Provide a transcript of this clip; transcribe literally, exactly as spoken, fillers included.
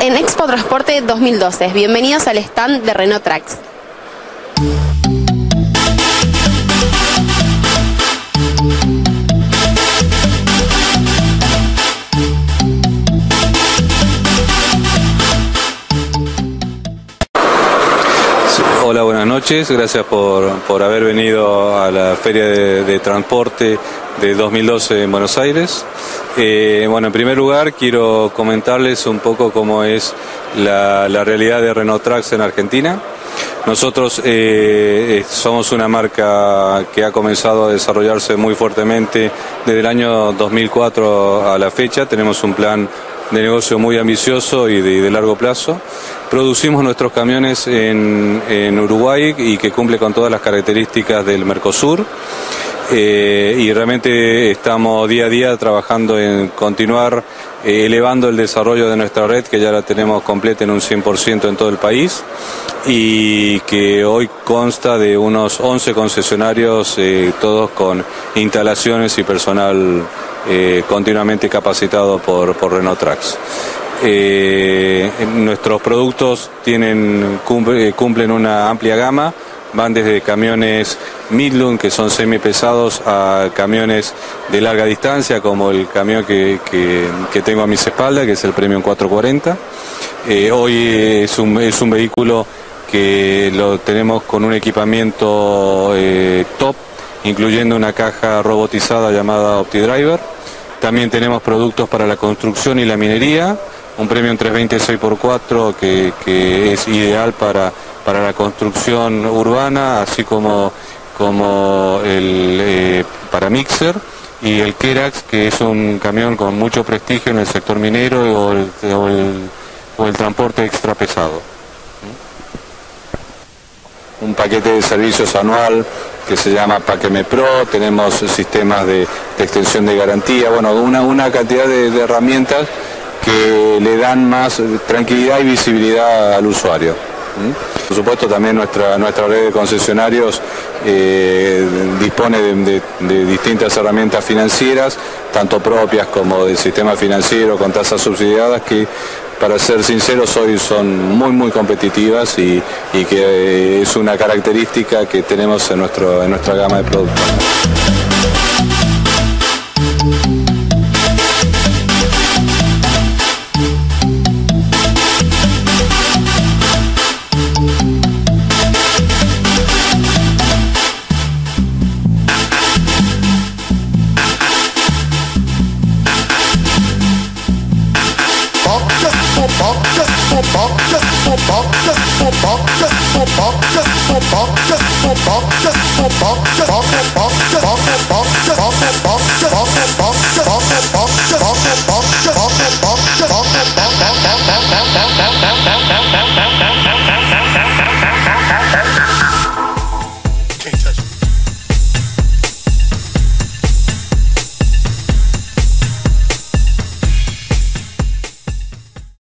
en Expo Transporte dos mil doce. Bienvenidos al stand de Renault Trucks. Hola, buenas noches, gracias por, por haber venido a la Feria de, de Transporte de dos mil doce en Buenos Aires. Eh, bueno, en primer lugar quiero comentarles un poco cómo es la, la realidad de Renault Trucks en Argentina. Nosotros eh, somos una marca que ha comenzado a desarrollarse muy fuertemente desde el año dos mil cuatro a la fecha. Tenemos un plan de negocio muy ambicioso y de, de largo plazo. Producimos nuestros camiones en, en Uruguay y que cumple con todas las características del Mercosur. Eh, y realmente estamos día a día trabajando en continuar eh, elevando el desarrollo de nuestra red, que ya la tenemos completa en un cien por ciento en todo el país y que hoy consta de unos once concesionarios, eh, todos con instalaciones y personal eh, continuamente capacitado por, por Renault Trucks. Eh, nuestros productos tienen, cumple, cumplen una amplia gama. Van desde camiones Midland, que son semipesados, a camiones de larga distancia, como el camión que, que, que tengo a mis espaldas, que es el Premium cuatrocientos cuarenta. Eh, hoy es un, es un vehículo que lo tenemos con un equipamiento eh, top, incluyendo una caja robotizada llamada OptiDriver. También tenemos productos para la construcción y la minería, un Premium trescientos veinte seis por cuatro que, que es ideal para para la construcción urbana, así como, como el eh, para Mixer, y el Kerax, que es un camión con mucho prestigio en el sector minero o el, o el, o el transporte extra pesado. Un paquete de servicios anual que se llama Paqueme Pro, tenemos sistemas de, de extensión de garantía, bueno, una, una cantidad de, de herramientas que le dan más tranquilidad y visibilidad al usuario. Por supuesto, también nuestra, nuestra red de concesionarios eh, dispone de, de, de distintas herramientas financieras, tanto propias como del sistema financiero con tasas subsidiadas, que para ser sinceros hoy son muy muy competitivas y, y que eh, es una característica que tenemos en, nuestro, en nuestra gama de productos. Bye.